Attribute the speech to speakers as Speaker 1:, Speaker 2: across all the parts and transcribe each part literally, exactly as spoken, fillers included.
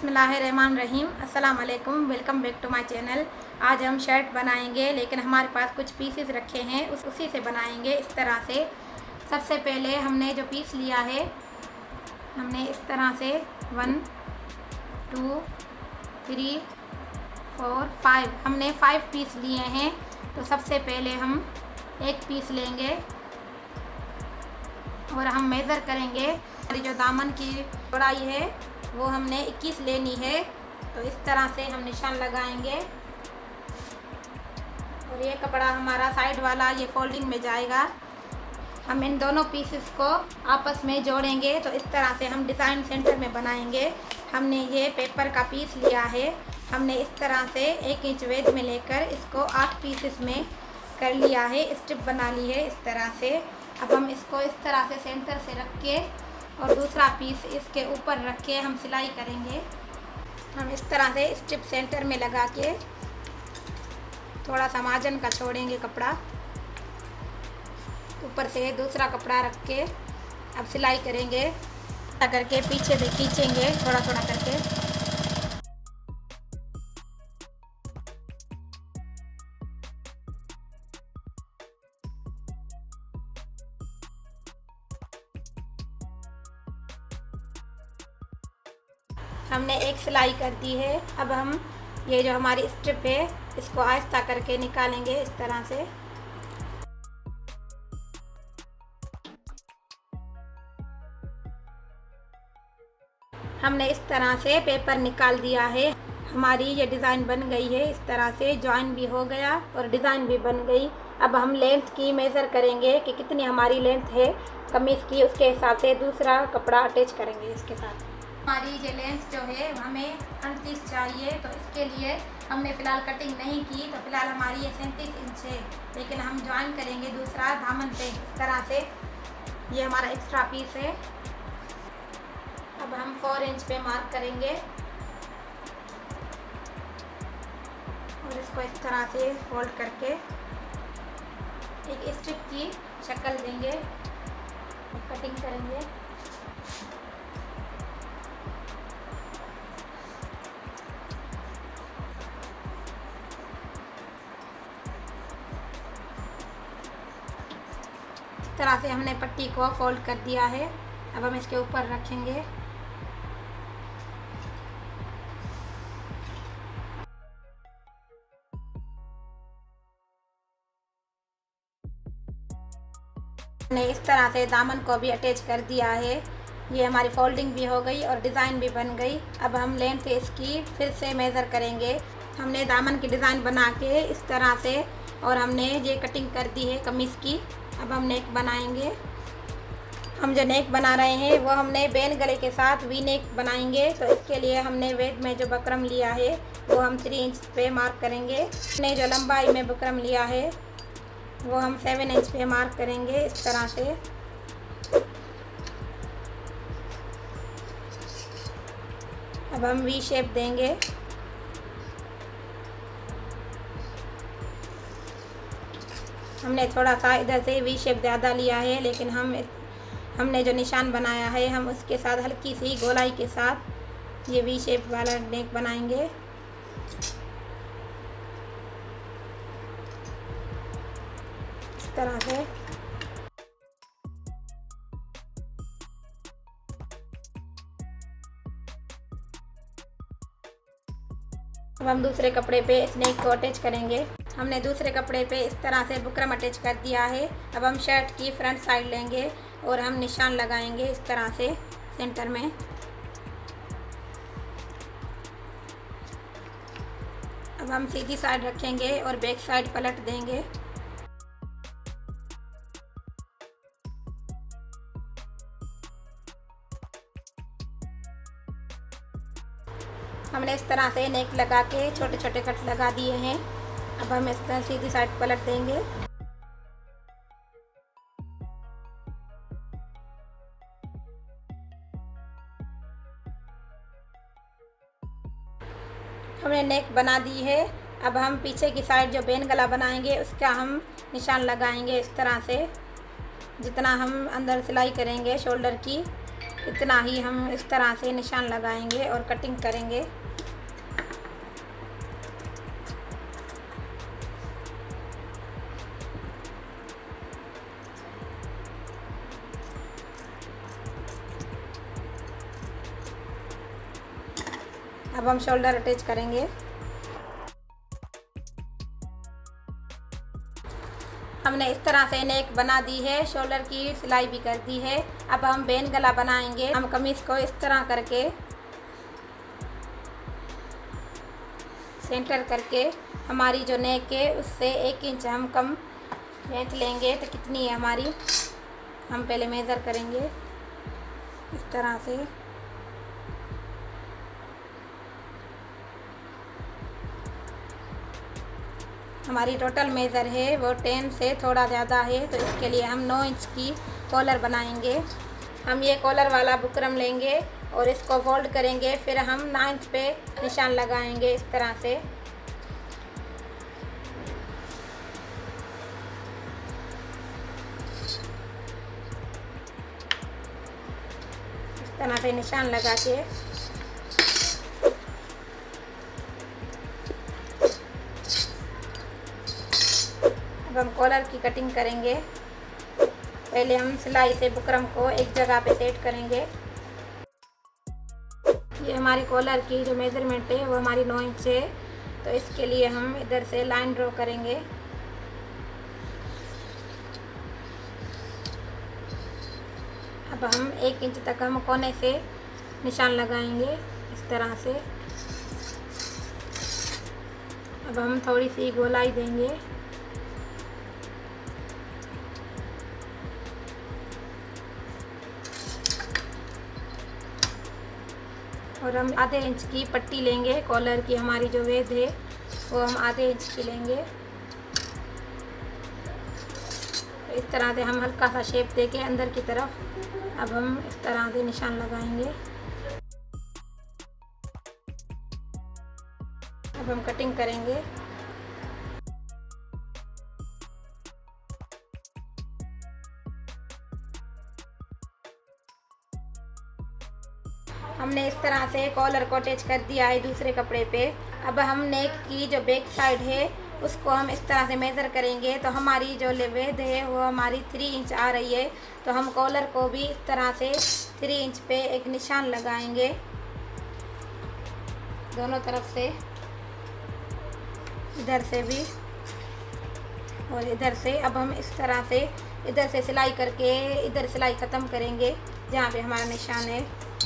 Speaker 1: बिस्मिल्लाहिर्रहमानिर्रहीम। अस्सलाम वालेकुम, welcome back to my channel. आज हम शर्ट बनाएंगे, लेकिन हमारे पास कुछ पीसेस रखे हैं, उस उसी से बनाएंगे इस तरह से। सबसे पहले हमने जो पीस लिया है, हमने इस तरह से one two three four five हमने फाइव पीस लिए हैं। तो सबसे पहले हम एक पीस लेंगे और हम मेज़र करेंगे। हमारी जो दामन की चौड़ाई है वो हमने इक्कीस लेनी है, तो इस तरह से हम निशान लगाएंगे। और ये कपड़ा हमारा साइड वाला ये फोल्डिंग में जाएगा। हम इन दोनों पीसेस को आपस में जोड़ेंगे, तो इस तरह से हम डिज़ाइन सेंटर में बनाएंगे। हमने ये पेपर का पीस लिया है, हमने इस तरह से एक इंच वेद में लेकर इसको आठ पीसेस में कर लिया है, स्ट्रिप बना ली है इस तरह से। अब हम इसको इस तरह से सेंटर से रख के और दूसरा पीस इसके ऊपर रख के हम सिलाई करेंगे। हम इस तरह से स्ट्रिप सेंटर में लगा के थोड़ा सा मार्जिन का छोड़ेंगे कपड़ा, ऊपर से दूसरा कपड़ा रख के अब सिलाई करेंगे। करके पीछे से खींचेंगे थोड़ा थोड़ा करके। हमने एक सिलाई कर दी है। अब हम ये जो हमारी स्ट्रिप है इसको आहिस्ता करके निकालेंगे इस तरह से। हमने इस तरह से पेपर निकाल दिया है। हमारी ये डिज़ाइन बन गई है इस तरह से, जॉइन भी हो गया और डिज़ाइन भी बन गई। अब हम लेंथ की मेज़र करेंगे कि कितनी हमारी लेंथ है कमीज़ की, उसके हिसाब से दूसरा कपड़ा अटैच करेंगे इसके साथ। हमारी ये लेंथ जो है हमें अड़तीस चाहिए, तो इसके लिए हमने फ़िलहाल कटिंग नहीं की, तो फ़िलहाल हमारी ये सैंतीस इंच है। लेकिन हम जॉइन करेंगे दूसरा दामन पे इस तरह से। ये हमारा एक्स्ट्रा पीस है। अब हम फोर इंच पे मार्क करेंगे और इसको इस तरह से फोल्ड करके एक स्ट्रिप की शक्ल देंगे और कटिंग करेंगे। इस तरह से हमने पट्टी को फोल्ड कर दिया है। अब हम इसके ऊपर रखेंगे। हमने इस तरह से दामन को भी अटैच कर दिया है। ये हमारी फोल्डिंग भी हो गई और डिज़ाइन भी बन गई। अब हम लेंथ इसकी फिर से मेज़र करेंगे। हमने दामन की डिज़ाइन बना के इस तरह से और हमने ये कटिंग कर दी है कमीज़ की। अब हम नेक बनाएंगे। हम जो नेक बना रहे हैं वो हमने बेन गले के साथ वी नेक बनाएंगे, तो इसके लिए हमने वेद में जो बकरम लिया है वो हम थ्री इंच पे मार्क करेंगे। हमने जो लंबाई में बकरम लिया है वो हम सेवन इंच पे मार्क करेंगे इस तरह से। अब हम वी शेप देंगे। हमने थोड़ा सा इधर से वी शेप ज़्यादा लिया है, लेकिन हम हमने जो निशान बनाया है हम उसके साथ हल्की सी गोलाई के साथ ये वी शेप वाला नेक बनाएंगे। इस तरह से। अब हम दूसरे कपड़े पे इस नेक को अटैच करेंगे। हमने दूसरे कपड़े पे इस तरह से बुकरम अटैच कर दिया है। अब हम शर्ट की फ्रंट साइड लेंगे और हम निशान लगाएंगे इस तरह से सेंटर में। अब हम सीधी साइड रखेंगे और बैक साइड पलट देंगे। हमने इस तरह से नेक लगा के छोटे छोटे कट लगा दिए हैं। अब हम इस तरह सीधी साइड पलट देंगे। हमने नेक बना दी है। अब हम पीछे की साइड जो बेन गला बनाएंगे उसका हम निशान लगाएंगे इस तरह से। जितना हम अंदर सिलाई करेंगे शोल्डर की इतना ही हम इस तरह से निशान लगाएंगे और कटिंग करेंगे। अब हम शोल्डर अटैच करेंगे। हमने इस तरह से नेक बना दी है, शोल्डर की सिलाई भी कर दी है। अब हम बेन गला बनाएंगे। हम कमीज को इस तरह करके सेंटर करके हमारी जो नेक है उससे एक इंच हम कम लेंथ लेंगे। तो कितनी है हमारी, हम पहले मेज़र करेंगे इस तरह से। हमारी टोटल मेज़र है वो टेन से थोड़ा ज़्यादा है, तो इसके लिए हम नौ इंच की कॉलर बनाएंगे। हम ये कॉलर वाला बुकरम लेंगे और इसको फोल्ड करेंगे, फिर हम नाइन्थ पे निशान लगाएंगे इस तरह से। इस तरह से निशान लगा के अब हम कॉलर की कटिंग करेंगे। पहले हम सिलाई से बुकरम को एक जगह पे सेट करेंगे। ये हमारी कॉलर की जो मेज़रमेंट है वो हमारी नौ इंच है, तो इसके लिए हम इधर से लाइन ड्रॉ करेंगे। अब हम एक इंच तक हम कोने से निशान लगाएंगे इस तरह से। अब हम थोड़ी सी गोलाई देंगे और हम आधे इंच की पट्टी लेंगे। कॉलर की हमारी जो वेध है वो हम आधे इंच की लेंगे। इस तरह से हम हल्का सा शेप देके अंदर की तरफ अब हम इस तरह से निशान लगाएंगे। अब हम कटिंग करेंगे। हमने इस तरह से कॉलर को अटैच कर दिया है दूसरे कपड़े पे। अब हम नेक की जो बैक साइड है उसको हम इस तरह से मेज़र करेंगे। तो हमारी जो वेध है वो हमारी थ्री इंच आ रही है, तो हम कॉलर को भी इस तरह से थ्री इंच पे एक निशान लगाएंगे दोनों तरफ से, इधर से भी और इधर से। अब हम इस तरह से इधर से सिलाई करके इधर सिलाई ख़त्म करेंगे जहाँ पे हमारा निशान है।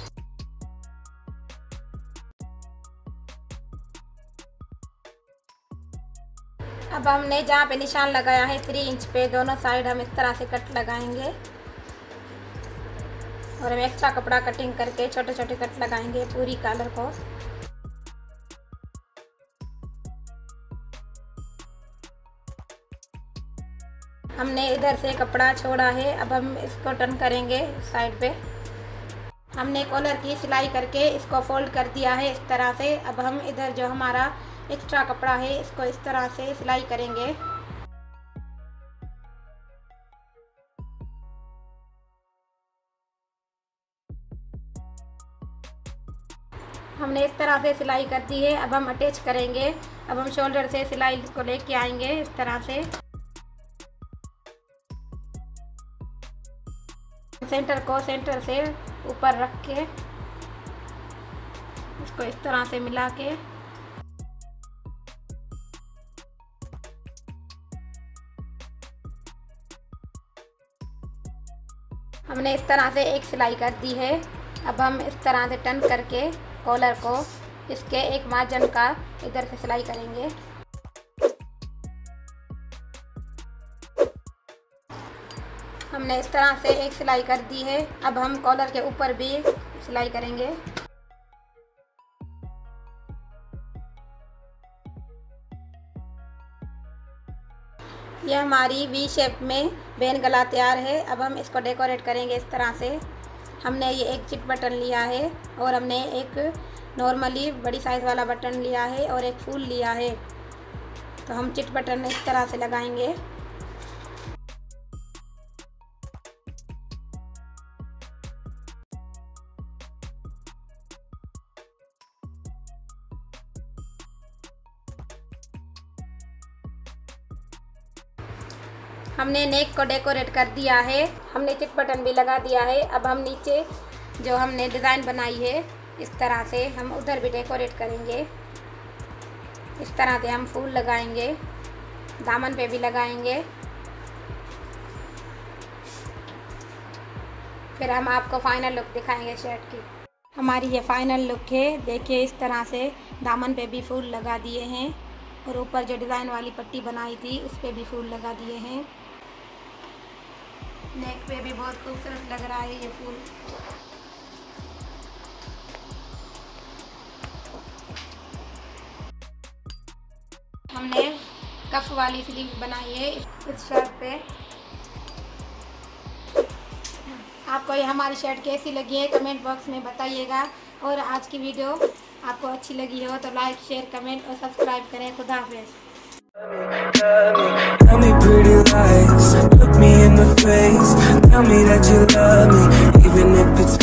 Speaker 1: अब हमने जहाँ पे निशान लगाया है थ्री इंच पे दोनों साइड हम इस तरह से कट लगाएंगे और हम एक्स्ट्रा कपड़ा कटिंग करके छोटे छोटे कट लगाएंगे पूरी कॉलर को। हमने इधर से कपड़ा छोड़ा है, अब हम इसको टर्न करेंगे साइड पे। हमने कॉलर की सिलाई करके इसको फोल्ड कर दिया है इस तरह से। अब हम इधर जो हमारा एक्स्ट्रा कपड़ा है इसको इस तरह से सिलाई करेंगे। हमने इस तरह से सिलाई कर दी है। अब हम अटैच करेंगे। अब हम शोल्डर से सिलाई को लेके आएंगे इस तरह से। सेंटर को सेंटर से ऊपर रख के इसको इस तरह से मिला के हमने इस तरह से एक सिलाई कर दी है। अब हम इस तरह से टर्न करके कॉलर को इसके एक मार्जिन का इधर से सिलाई करेंगे। हमने इस तरह से एक सिलाई कर दी है। अब हम कॉलर के ऊपर भी सिलाई करेंगे। यह हमारी वी शेप में बेन गला तैयार है। अब हम इसको डेकोरेट करेंगे इस तरह से। हमने ये एक चिट बटन लिया है और हमने एक नॉर्मली बड़ी साइज़ वाला बटन लिया है और एक फूल लिया है। तो हम चिट बटन इस तरह से लगाएंगे। हमने नेक को डेकोरेट कर दिया है, हमने चिट बटन भी लगा दिया है। अब हम नीचे जो हमने डिज़ाइन बनाई है इस तरह से हम उधर भी डेकोरेट करेंगे। इस तरह से हम फूल लगाएंगे, दामन पे भी लगाएंगे। फिर हम आपको फाइनल लुक दिखाएंगे शर्ट की। हमारी ये फाइनल लुक है। देखिए इस तरह से दामन पे भी फूल लगा दिए हैं और ऊपर जो डिज़ाइन वाली पट्टी बनाई थी उस पे भी फूल लगा दिए हैं। नेक पे भी बहुत खूबसूरत लग रहा है ये फूल। हमने कफ वाली स्लीव बनाई है इस शर्ट पे। आपको ये हमारी शर्ट कैसी लगी है कमेंट बॉक्स में बताइएगा। और आज की वीडियो आपको अच्छी लगी हो तो लाइक, शेयर, कमेंट और सब्सक्राइब करें। खुदा हाफिज़।
Speaker 2: Tell me pretty lies, look me in the face, tell me that you love me, even if it's